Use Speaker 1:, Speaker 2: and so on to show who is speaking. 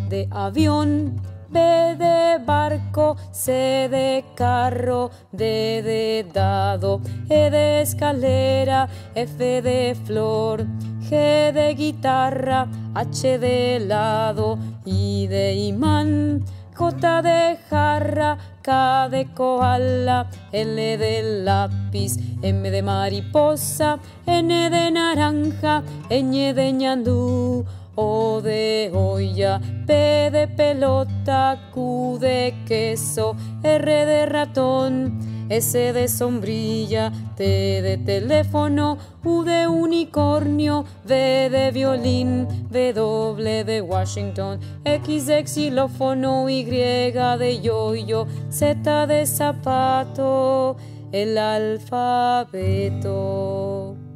Speaker 1: de avión, B de barco, C de carro, D de dado, E de escalera, F de flor, G de guitarra, H de helado, I de imán, J de jarra, K de koala, L de lápiz, M de mariposa, N de naranja, Ñ de ñandú, O de olla, P de pelota, Q de queso, R de ratón, S de sombrilla, T de teléfono, U de unicornio, V de violín, W de Washington, X de xilófono, Y de yoyo, Z de zapato, el alfabeto.